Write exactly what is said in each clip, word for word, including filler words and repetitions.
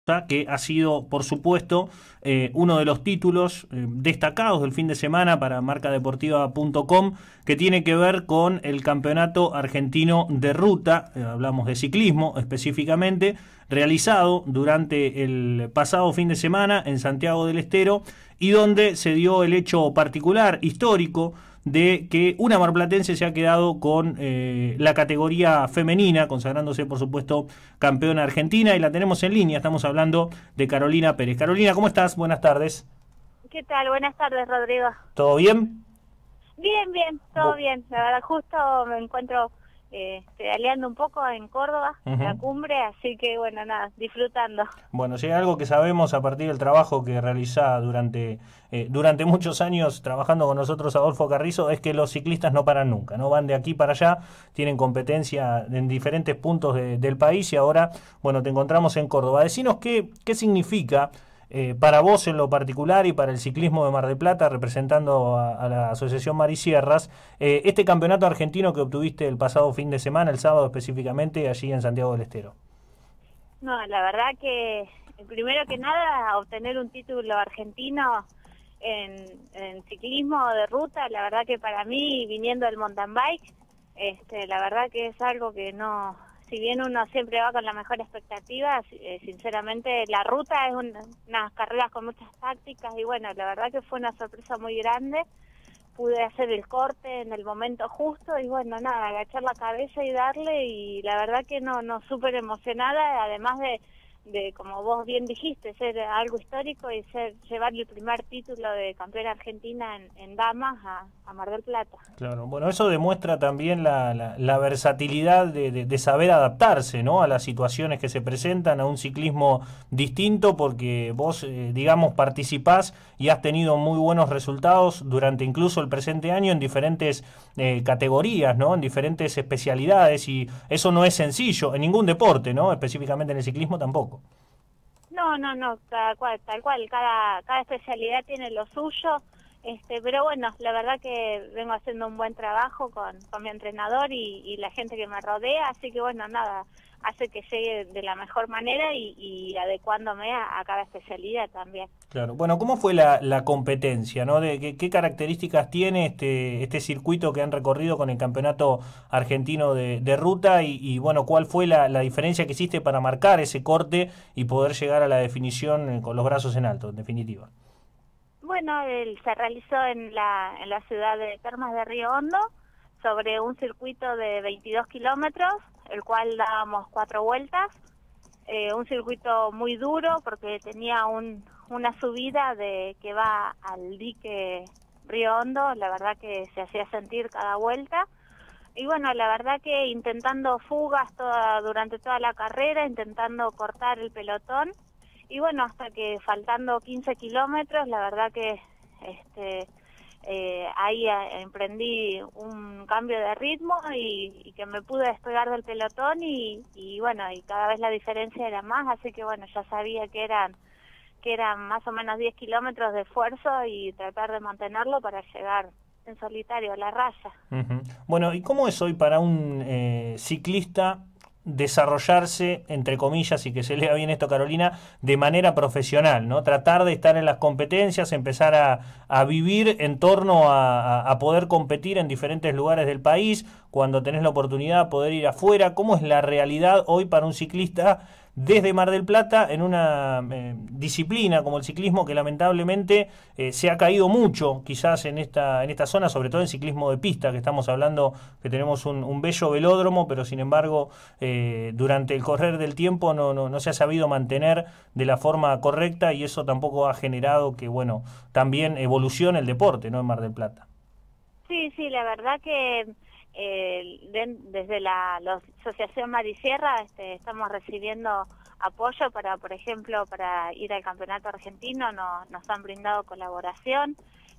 que ha sido, por supuesto, eh, uno de los títulos eh, destacados del fin de semana para marca deportiva punto com, que tiene que ver con el Campeonato Argentino de Ruta, eh, hablamos de ciclismo específicamente, realizado durante el pasado fin de semana en Santiago del Estero, y donde se dio el hecho particular, histórico, de que una marplatense se ha quedado con eh, la categoría femenina, consagrándose por supuesto campeona argentina, y la tenemos en línea. Estamos hablando de Carolina Pérez. Carolina, ¿cómo estás? Buenas tardes. ¿Qué tal? Buenas tardes, Rodrigo. ¿Todo bien? Bien, bien, todo bien. La verdad, justo me encuentro eh, pedaleando un poco en Córdoba, uh-huh. en la cumbre, así que bueno, nada, disfrutando. Bueno, si hay algo que sabemos a partir del trabajo que realiza durante eh, durante muchos años trabajando con nosotros Adolfo Carrizo, es que los ciclistas no paran nunca, no van de aquí para allá, tienen competencia en diferentes puntos de, del país, y ahora, bueno, te encontramos en Córdoba. Decinos qué, qué significa Eh, para vos en lo particular y para el ciclismo de Mar del Plata, representando a, a la Asociación Mar y Sierras, eh, este campeonato argentino que obtuviste el pasado fin de semana, el sábado específicamente, allí en Santiago del Estero. No, la verdad que, primero que nada, obtener un título argentino en, en ciclismo de ruta, la verdad que para mí, viniendo del mountain bike, este, la verdad que es algo que no... Si bien uno siempre va con la mejor expectativa, eh, sinceramente la ruta es una, unas carreras con muchas tácticas y bueno, la verdad que fue una sorpresa muy grande. Pude hacer el corte en el momento justo y bueno, nada, agachar la cabeza y darle, y la verdad que no, no súper emocionada, además de, de, como vos bien dijiste, ser algo histórico y ser llevar el primer título de campeona argentina en, en damas a, a Mar del Plata. Claro, bueno, eso demuestra también la, la, la versatilidad de, de, de saber adaptarse, ¿no?, a las situaciones que se presentan, a un ciclismo distinto, porque vos, eh, digamos, participás y has tenido muy buenos resultados durante incluso el presente año en diferentes eh, categorías, ¿no?, en diferentes especialidades, y eso no es sencillo en ningún deporte, ¿no?, específicamente en el ciclismo tampoco. No, no, no, cada cual, tal cual, cada, cada especialidad tiene lo suyo. Este, pero bueno, la verdad que vengo haciendo un buen trabajo con, con mi entrenador y, y la gente que me rodea, así que bueno, nada, hace que llegue de la mejor manera y, y adecuándome a, a cada especialidad también. Claro, bueno, ¿cómo fue la, la competencia, ¿no? De, ¿qué, ¿Qué características tiene este, este circuito que han recorrido con el Campeonato Argentino de, de Ruta? Y, y bueno, ¿cuál fue la, la diferencia que hiciste para marcar ese corte y poder llegar a la definición con los brazos en alto, en definitiva? Bueno, él se realizó en la, en la ciudad de Termas de Río Hondo, sobre un circuito de veintidós kilómetros, el cual dábamos cuatro vueltas, eh, un circuito muy duro porque tenía un, una subida de que va al dique Río Hondo, la verdad que se hacía sentir cada vuelta, y bueno, la verdad que intentando fugas toda, durante toda la carrera, intentando cortar el pelotón. Y bueno, hasta que faltando quince kilómetros, la verdad que este, eh, ahí eh, emprendí un cambio de ritmo y, y que me pude despegar del pelotón y, y bueno, y cada vez la diferencia era más, así que bueno, ya sabía que eran, que eran más o menos diez kilómetros de esfuerzo y tratar de mantenerlo para llegar en solitario a la raya. Uh-huh. Bueno, ¿y cómo es hoy para un eh, ciclista desarrollarse, entre comillas, y que se lea bien esto, Carolina, de manera profesional, ¿no? Tratar de estar en las competencias, empezar a, a vivir en torno a, a poder competir en diferentes lugares del país, cuando tenés la oportunidad de poder ir afuera. ¿Cómo es la realidad hoy para un ciclista desde Mar del Plata en una eh, disciplina como el ciclismo, que lamentablemente eh, se ha caído mucho quizás en esta en esta zona, sobre todo en ciclismo de pista, que estamos hablando que tenemos un, un bello velódromo, pero sin embargo eh, durante el correr del tiempo no, no, no se ha sabido mantener de la forma correcta, y eso tampoco ha generado que, bueno, también evolucione el deporte, ¿no?, en Mar del Plata. Sí, sí, la verdad que Eh, de, desde la, la Asociación Mar y Sierra este, estamos recibiendo apoyo para, por ejemplo, para ir al campeonato argentino, no, nos han brindado colaboración,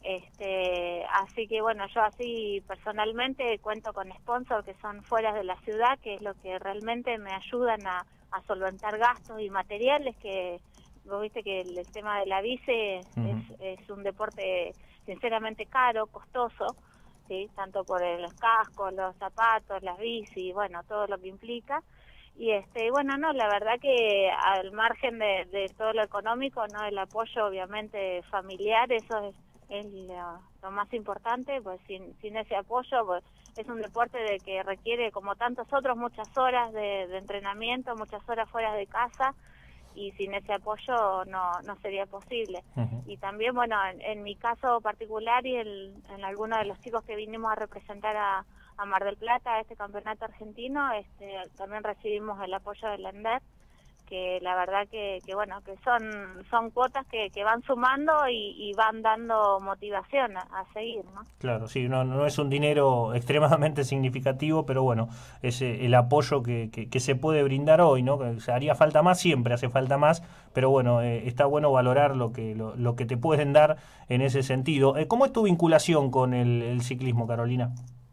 este, así que bueno, yo así personalmente cuento con sponsors que son fuera de la ciudad, que es lo que realmente me ayudan a, a solventar gastos y materiales, que vos viste que el, el tema de la bici uh-huh. es, es un deporte sinceramente caro, costoso, ¿sí? Tanto por el casco, los zapatos, las bici, bueno, todo lo que implica. Y este bueno, no, la verdad que al margen de, de todo lo económico, no, el apoyo obviamente familiar, eso es, es lo, lo más importante, pues sin, sin ese apoyo, pues es un deporte de que requiere, como tantos otros, muchas horas de, de entrenamiento, muchas horas fuera de casa, y sin ese apoyo no, no sería posible. Uh-huh. Y también, bueno, en, en mi caso particular y en, en algunos de los chicos que vinimos a representar a, a Mar del Plata, a este campeonato argentino, este, también recibimos el apoyo del ENDER, que la verdad que, que bueno, que son son cuotas que, que van sumando y, y van dando motivación a, a seguir, ¿no? Claro, sí, no, no es un dinero extremadamente significativo, pero bueno, es el apoyo que, que, que se puede brindar hoy, ¿no? Que haría falta más, siempre hace falta más, pero bueno, eh, está bueno valorar lo que lo, lo que te pueden dar en ese sentido. Eh, ¿Cómo es tu vinculación con el, el ciclismo, Carolina?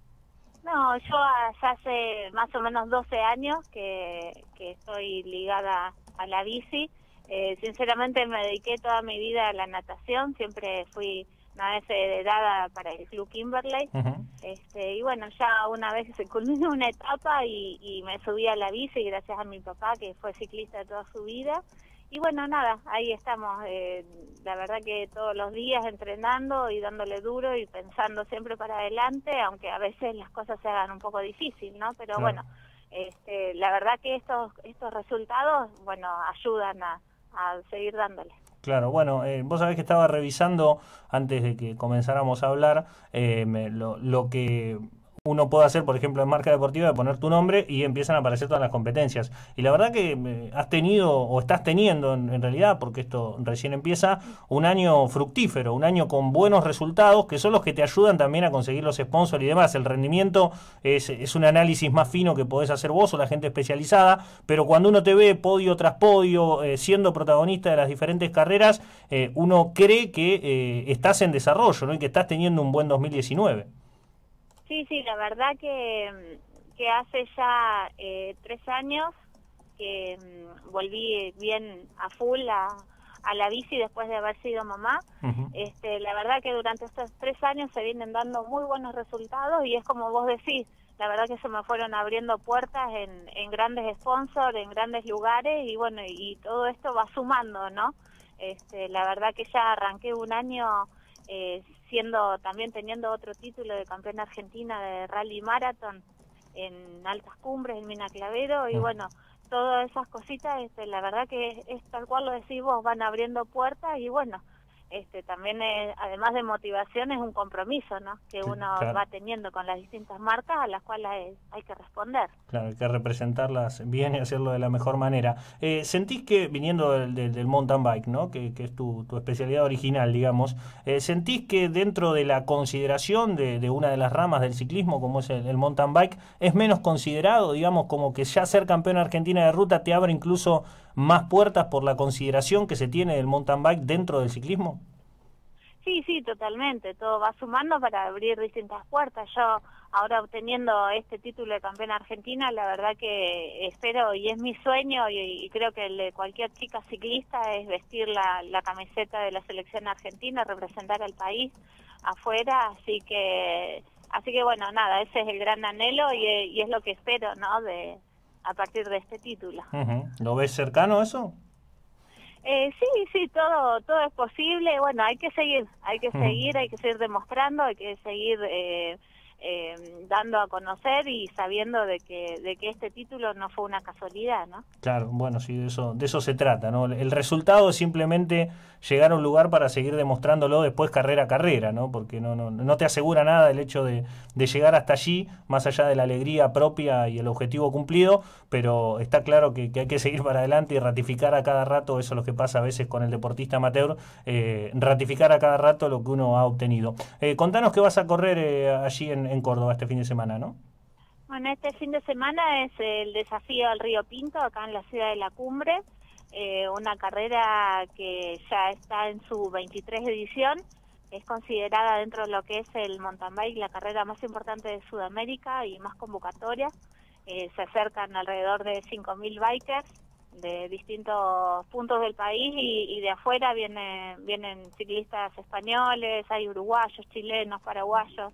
No, yo ya hace más o menos doce años que, que estoy ligada a la bici. Eh, sinceramente me dediqué toda mi vida a la natación, siempre fui una vez heredada para el Club Kimberley. Uh-huh. este, y bueno, ya una vez se culminó una etapa y, y me subí a la bici gracias a mi papá, que fue ciclista de toda su vida. Y bueno, nada, ahí estamos, eh, la verdad que todos los días entrenando y dándole duro y pensando siempre para adelante, aunque a veces las cosas se hagan un poco difícil, ¿no? Pero claro. bueno, este, la verdad que estos estos resultados, bueno, ayudan a, a seguir dándole. Claro, bueno, eh, vos sabés que estaba revisando, antes de que comenzáramos a hablar, eh, me, lo, lo que uno puede hacer, por ejemplo, en marca deportiva, de poner tu nombre y empiezan a aparecer todas las competencias. Y la verdad que eh, has tenido, o estás teniendo en, en realidad, porque esto recién empieza, un año fructífero, un año con buenos resultados, que son los que te ayudan también a conseguir los sponsors y demás. El rendimiento es, es un análisis más fino que podés hacer vos o la gente especializada, pero cuando uno te ve podio tras podio, eh, siendo protagonista de las diferentes carreras, eh, uno cree que eh, estás en desarrollo, ¿no? Y que estás teniendo un buen dos mil diecinueve. Sí, sí, la verdad que, que hace ya eh, tres años que um, volví bien a full a, a la bici después de haber sido mamá. Uh-huh. este, la verdad que durante estos tres años se vienen dando muy buenos resultados y es como vos decís, la verdad que se me fueron abriendo puertas en, en grandes sponsors, en grandes lugares y bueno, y, y todo esto va sumando, ¿no? Este, la verdad que ya arranqué un año eh, siendo también teniendo otro título de campeona argentina de rally marathon en altas cumbres en Mina Clavero y bueno, todas esas cositas, este, la verdad que es, es tal cual lo decís vos, van abriendo puertas y bueno, este también es, además de motivación es un compromiso, ¿no? Que uno claro. va teniendo con las distintas marcas a las cuales hay, hay que responder. Claro, hay que representarlas bien y hacerlo de la mejor manera. Eh, ¿Sentís que, viniendo del, del, del mountain bike, ¿no? que, que es tu, tu especialidad original, digamos, eh, ¿sentís que dentro de la consideración de, de una de las ramas del ciclismo, como es el, el mountain bike, es menos considerado, digamos, como que ya ser campeona argentina de ruta te abre incluso más puertas por la consideración que se tiene del mountain bike dentro del ciclismo? Sí, sí, totalmente. Todo va sumando para abrir distintas puertas. Yo, ahora obteniendo este título de campeona argentina, la verdad que espero, y es mi sueño, y, y creo que el de cualquier chica ciclista, es vestir la, la camiseta de la selección argentina, representar al país afuera. Así que, así que bueno, nada, ese es el gran anhelo y, y es lo que espero, ¿no? De a partir de este título. Uh-huh. ¿Lo ves cercano eso? Eh, sí, sí, todo todo es posible. Bueno, hay que seguir, hay que seguir, hay que seguir demostrando, hay que seguir eh, eh, dando a conocer y sabiendo de que de que este título no fue una casualidad, ¿no? Claro, bueno, sí, de eso de eso se trata, ¿no? El resultado es simplemente llegar a un lugar para seguir demostrándolo después carrera a carrera, ¿no? Porque no no no te asegura nada el hecho de, de llegar hasta allí, más allá de la alegría propia y el objetivo cumplido, pero está claro que, que hay que seguir para adelante y ratificar a cada rato, eso es lo que pasa a veces con el deportista amateur, eh, ratificar a cada rato lo que uno ha obtenido. Eh, contanos qué vas a correr eh, allí en, en Córdoba este fin de semana, ¿no? Bueno, este fin de semana es el desafío al Río Pinto, acá en la ciudad de La Cumbre, eh, una carrera que ya está en su veintitrés edición, es considerada dentro de lo que es el mountain bike la carrera más importante de Sudamérica y más convocatoria. Eh, se acercan alrededor de cinco mil bikers de distintos puntos del país y, y de afuera vienen, vienen ciclistas españoles, hay uruguayos, chilenos, paraguayos,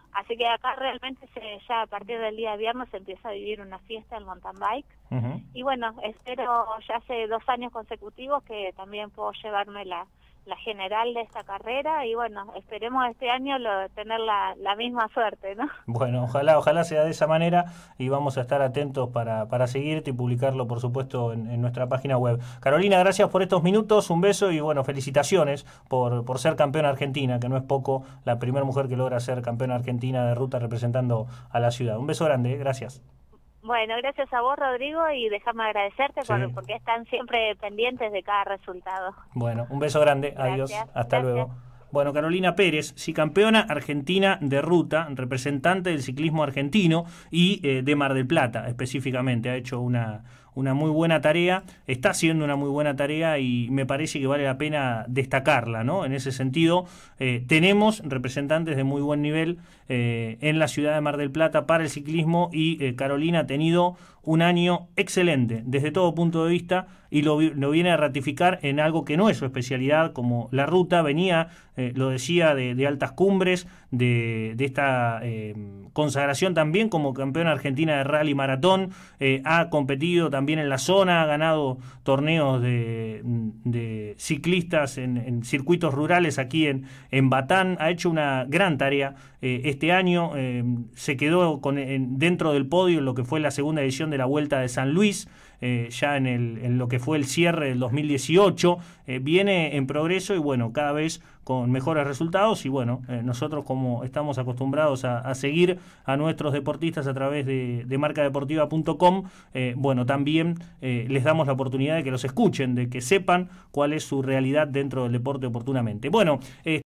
Así que acá realmente se, ya a partir del día viernes se empieza a vivir una fiesta en mountain bike. Uh-huh. Y bueno, espero ya hace dos años consecutivos que también puedo llevarme la, la general de esta carrera y bueno, esperemos este año lo, tener la, la misma suerte, ¿no? Bueno, ojalá, ojalá sea de esa manera y vamos a estar atentos para, para seguirte y publicarlo, por supuesto, en, en nuestra página web. Carolina, gracias por estos minutos, un beso y bueno, felicitaciones por, por ser campeona argentina, que no es poco, la primera mujer que logra ser campeona argentina de ruta representando a la ciudad. Un beso grande, ¿eh? Gracias. Bueno, gracias a vos, Rodrigo, y déjame agradecerte Sí. por, porque están siempre pendientes de cada resultado. Bueno, un beso grande, adiós, Gracias, hasta gracias. luego. Bueno, Carolina Pérez, sí, campeona argentina de ruta, representante del ciclismo argentino y eh, de Mar del Plata específicamente, ha hecho una, una muy buena tarea, está haciendo una muy buena tarea y me parece que vale la pena destacarla, ¿no? En ese sentido, eh, tenemos representantes de muy buen nivel eh, en la ciudad de Mar del Plata para el ciclismo y eh, Carolina ha tenido un año excelente desde todo punto de vista y lo, lo viene a ratificar en algo que no es su especialidad, como la ruta, venía, eh, lo decía, de, de altas cumbres, de, de esta eh, consagración también como campeona argentina de rally maratón, eh, ha competido también en la zona, ha ganado torneos de, de ciclistas en, en circuitos rurales aquí en, en Batán, ha hecho una gran tarea eh, este año, eh, se quedó con, en, dentro del podio en lo que fue la segunda edición de la Vuelta de San Luis, Eh, ya en, el, en lo que fue el cierre del dos mil dieciocho, eh, viene en progreso y bueno, cada vez con mejores resultados y bueno, eh, nosotros como estamos acostumbrados a, a seguir a nuestros deportistas a través de, de marca deportiva punto com, eh, bueno, también eh, les damos la oportunidad de que los escuchen, de que sepan cuál es su realidad dentro del deporte oportunamente. Bueno, eh,